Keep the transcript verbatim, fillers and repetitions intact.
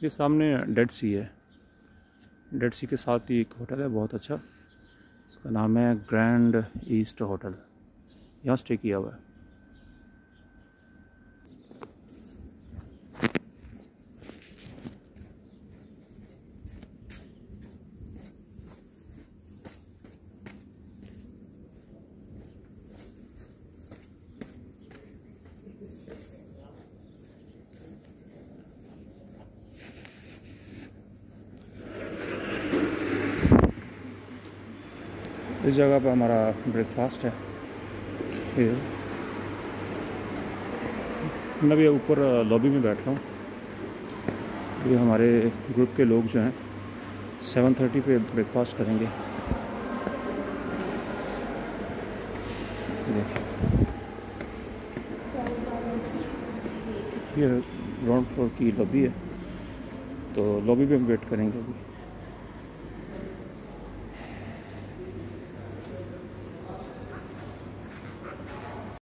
ये सामने डेड सी है। डेड सी के साथ ही एक होटल है बहुत अच्छा, इसका नाम है ग्रैंड ईस्ट होटल। यहाँ स्टे किया हुआ है। इस जगह पे हमारा ब्रेकफास्ट है। ये मैं अभी ऊपर लॉबी में बैठ रहा हूँ। ये हमारे ग्रुप के लोग जो हैं सेवन थर्टी पे ब्रेकफास्ट करेंगे। देखिए ये ग्राउंड फ्लोर की लॉबी है, तो लॉबी पे हम वेट करेंगे अभी।